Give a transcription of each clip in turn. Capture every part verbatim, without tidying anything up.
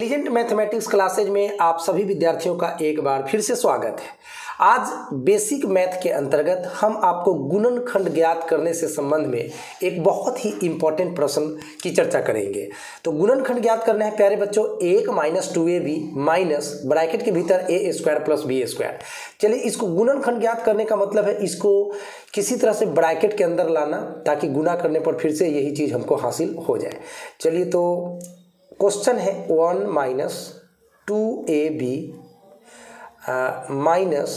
Intelligent mathematics classes में आप सभी विद्यार्थियों का एक बार फिर से स्वागत है। आज बेसिक मैथ के अंतर्गत हम आपको गुणनखंड ज्ञात करने से संबंध में एक बहुत ही इंपॉर्टेंट प्रश्न की चर्चा करेंगे। तो गुणनखंड ज्ञात करना है प्यारे बच्चों, एक minus two a b minus bracket के भीतर a square plus b square. चलिए, इसको गुणनखंड ज्ञात करने का मतलब है इसको किसी तरह से ब्रैकेट के अंदर लाना ताकि गुणा करने पर फिर से यही चीज़ हमको हासिल हो जाए। चलिए, तो क्वेश्चन है one minus two a b minus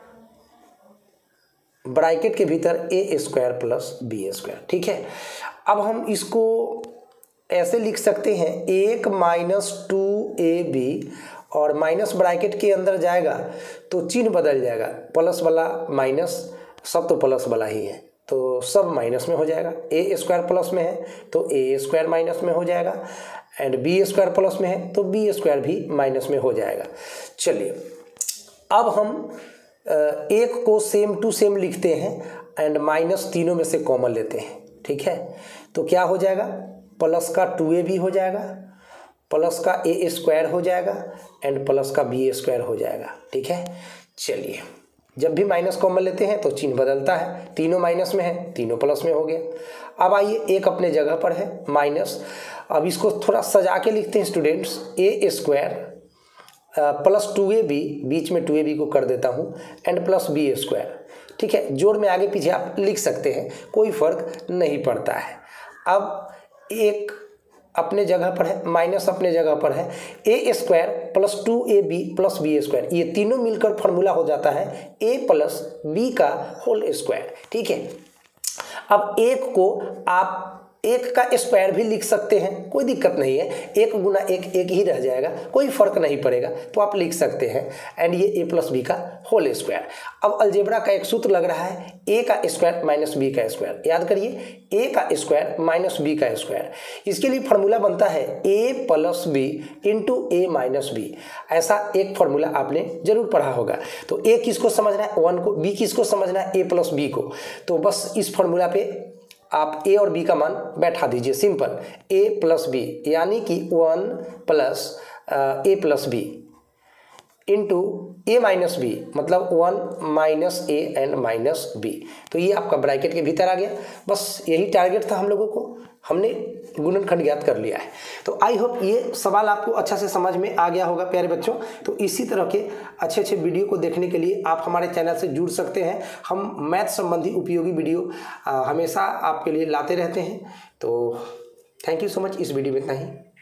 bracket के भीतर a square plus b square. ठीक है, अब हम इसको ऐसे लिख सकते हैं, एक माइनस टू ए बी और माइनस ब्रैकेट के अंदर जाएगा तो चिन्ह बदल जाएगा, प्लस वाला माइनस, सब तो प्लस वाला ही है तो सब माइनस में हो जाएगा। ए स्क्वायर प्लस में है तो ए स्क्वायर माइनस में हो जाएगा, एंड बी स्क्वायर प्लस में है तो बी स्क्वायर भी माइनस में हो जाएगा। चलिए, अब हम एक को सेम टू सेम लिखते हैं एंड माइनस तीनों में से कॉमन लेते हैं। ठीक है, तो क्या हो जाएगा, प्लस का टू ए भी हो जाएगा, प्लस का ए स्क्वायर हो जाएगा एंड प्लस का बी स्क्वायर हो जाएगा। ठीक है, चलिए, जब भी माइनस कॉमन लेते हैं तो चिन्ह बदलता है, तीनों माइनस में है, तीनों प्लस में हो गया। अब आइए, एक अपने जगह पर है माइनस, अब इसको थोड़ा सजा के लिखते हैं students, a square plus two a b, बीच में टू ए बी को कर देता हूँ, एंड प्लस बी स्क्वायर। ठीक है, जोड़ में आगे पीछे आप लिख सकते हैं, कोई फर्क नहीं पड़ता है। अब एक अपने जगह पर है, माइनस अपने जगह पर है, a square plus two a b plus b square, ये तीनों मिलकर फॉर्मूला हो जाता है ए प्लस बी का होल स्क्वायर। ठीक है, अब एक को आप एक का स्क्वायर भी लिख सकते हैं, कोई दिक्कत नहीं है, एक गुना एक एक ही रह जाएगा, कोई फर्क नहीं पड़ेगा, तो आप लिख सकते हैं, एंड ये ए प्लस बी का होल स्क्वायर। अब अलजेब्रा का एक सूत्र लग रहा है, ए का स्क्वायर माइनस बी का स्क्वायर। याद करिए, ए का स्क्वायर माइनस बी का स्क्वायर, इसके लिए फॉर्मूला बनता है a plus b into a minus b. ऐसा एक फॉर्मूला आपने जरूर पढ़ा होगा। तो ए किसको समझना है, वन को, बी किसको समझना है, ए प्लस बी को। तो बस इस फॉर्मूला पे आप ए और बी का मान बैठा दीजिए, सिंपल, ए प्लस बी यानी कि one plus a plus b into a minus b, मतलब one minus a and minus b. तो ये आपका ब्रैकेट के भीतर आ गया। बस यही टारगेट था हम लोगों को, हमने गुणनखंड ज्ञात कर लिया है। तो आई होप ये सवाल आपको अच्छा से समझ में आ गया होगा प्यारे बच्चों। तो इसी तरह के अच्छे अच्छे वीडियो को देखने के लिए आप हमारे चैनल से जुड़ सकते हैं। हम मैथ संबंधी उपयोगी वीडियो हमेशा आपके लिए लाते रहते हैं। तो थैंक यू सो मच, इस वीडियो में इतना ही।